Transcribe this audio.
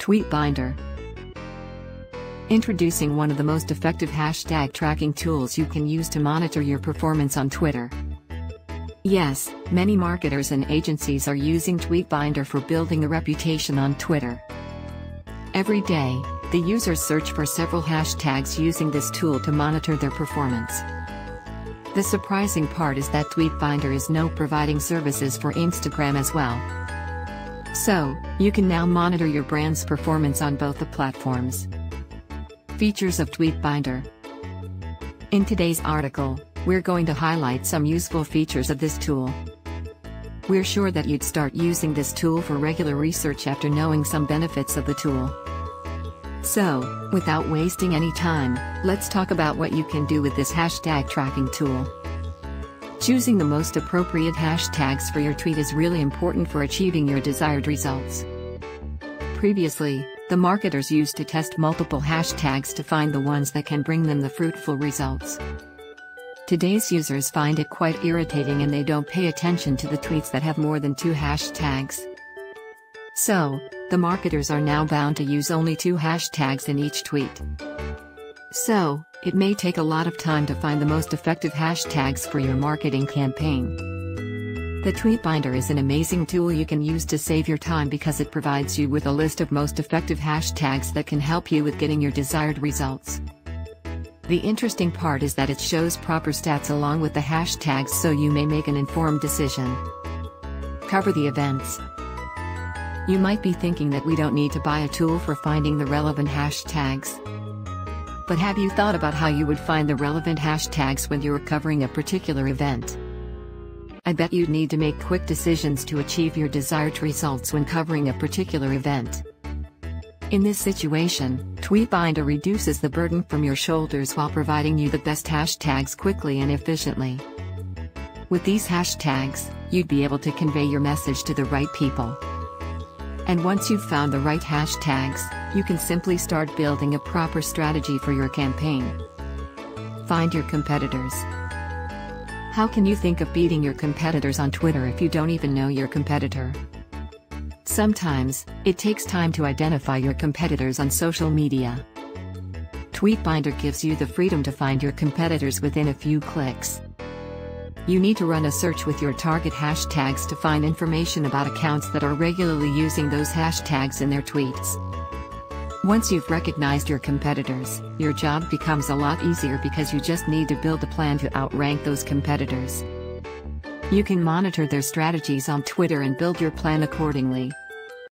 Tweetbinder. Introducing one of the most effective hashtag tracking tools you can use to monitor your performance on Twitter. Yes, many marketers and agencies are using Tweetbinder for building a reputation on Twitter. Every day, the users search for several hashtags using this tool to monitor their performance. The surprising part is that Tweetbinder is now providing services for Instagram as well. So, you can now monitor your brand's performance on both the platforms. Features of Tweetbinder. In today's article, we're going to highlight some useful features of this tool. We're sure that you'd start using this tool for regular research after knowing some benefits of the tool. So, without wasting any time, let's talk about what you can do with this hashtag tracking tool. Choosing the most appropriate hashtags for your tweet is really important for achieving your desired results. Previously, the marketers used to test multiple hashtags to find the ones that can bring them the fruitful results. Today's users find it quite irritating and they don't pay attention to the tweets that have more than 2 hashtags. So, the marketers are now bound to use only 2 hashtags in each tweet. So, it may take a lot of time to find the most effective hashtags for your marketing campaign. The Tweetbinder is an amazing tool you can use to save your time because it provides you with a list of most effective hashtags that can help you with getting your desired results. The interesting part is that it shows proper stats along with the hashtags so you may make an informed decision. Cover the events. You might be thinking that we don't need to buy a tool for finding the relevant hashtags. But have you thought about how you would find the relevant hashtags when you're covering a particular event? I bet you'd need to make quick decisions to achieve your desired results when covering a particular event. In this situation, Tweetbinder reduces the burden from your shoulders while providing you the best hashtags quickly and efficiently. With these hashtags, you'd be able to convey your message to the right people. And once you've found the right hashtags, you can simply start building a proper strategy for your campaign. Find your competitors. How can you think of beating your competitors on Twitter if you don't even know your competitor? Sometimes, it takes time to identify your competitors on social media. Tweetbinder gives you the freedom to find your competitors within a few clicks. You need to run a search with your target hashtags to find information about accounts that are regularly using those hashtags in their tweets. Once you've recognized your competitors, your job becomes a lot easier because you just need to build a plan to outrank those competitors. You can monitor their strategies on Twitter and build your plan accordingly.